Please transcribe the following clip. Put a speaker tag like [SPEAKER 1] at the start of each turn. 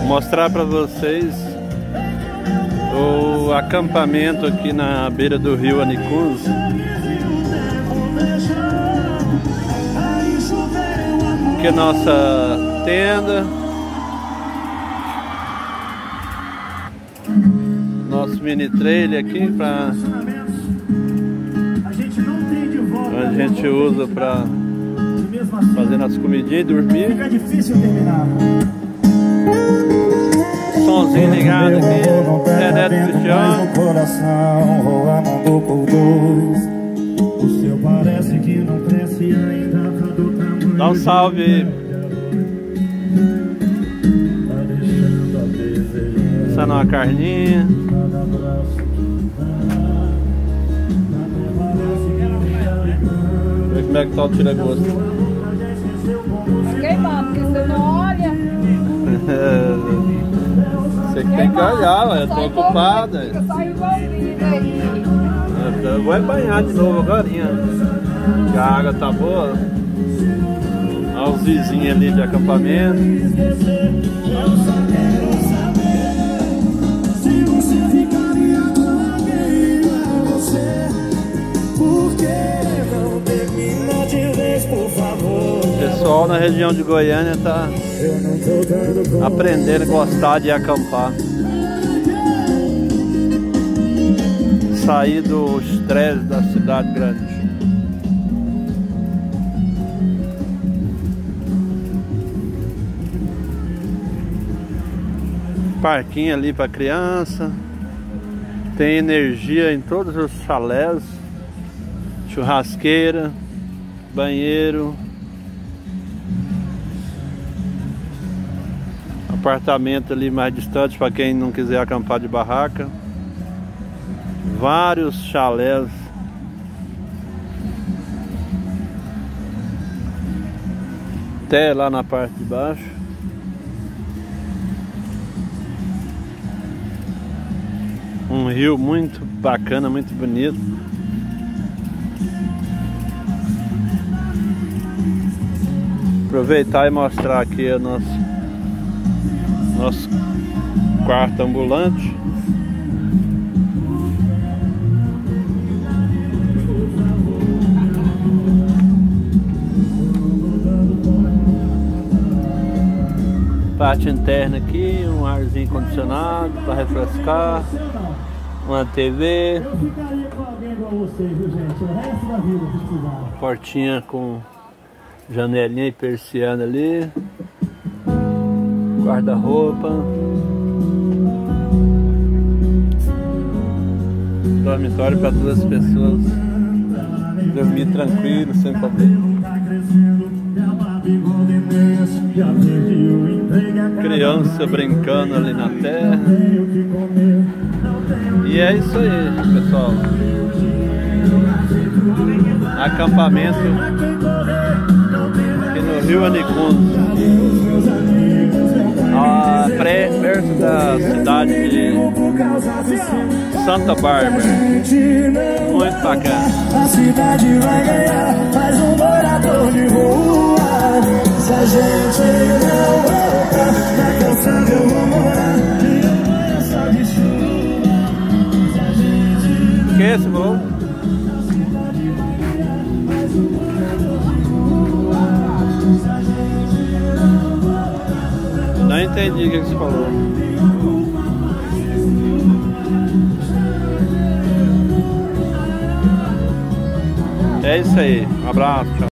[SPEAKER 1] Mostrar para vocês o acampamento aqui na beira do rio Anicuns. Aqui é nossa tenda, nosso mini trailer aqui para a gente usa para fazer nossas comidinhas e dormir.
[SPEAKER 2] Fica difícil terminar.
[SPEAKER 1] Somzinho ligado aqui, Neto Cristiano.
[SPEAKER 2] Coração rolando por dois. O seu parece que não cresce ainda.
[SPEAKER 1] Dá um salve aí. Passando uma carninha. Vê como é que tá o tira-gosto.
[SPEAKER 3] Queimado, porque você não olha.
[SPEAKER 1] Você que tem que olhar, eu tô ocupada.
[SPEAKER 3] Fica só envolvido aí.
[SPEAKER 1] Eu vou banhar de novo agora. A água tá boa. Olha os vizinhos ali de acampamento. O pessoal na região de Goiânia tá aprendendo a gostar de acampar. Sair do estresse da cidade grande. Parquinho ali para criança. Tem energia em todos os chalés. Churrasqueira, banheiro, apartamento ali mais distante para quem não quiser acampar de barraca. Vários chalés. Até lá na parte de baixo. Um rio muito bacana, muito bonito. Aproveitar e mostrar aqui o nosso quarto ambulante. Parte interna aqui, um arzinho condicionado para refrescar, uma TV, portinha com janelinha e persiana ali, guarda-roupa, dormitório para 2 pessoas, dormir tranquilo, sem problema. Criança brincando ali na terra. E é isso aí, pessoal. Acampamento aqui no rio Anicuns, perto da cidade de Santa Bárbara. Muito bacana.
[SPEAKER 2] A cidade vai ganhar mais um morador de rua. Se a gente não voltar, na calçada eu vou morar. E amanhã só de chuva. Se a gente
[SPEAKER 1] Que é esse, bro? Não entendi o que você falou. É isso aí. Um abraço. Tchau.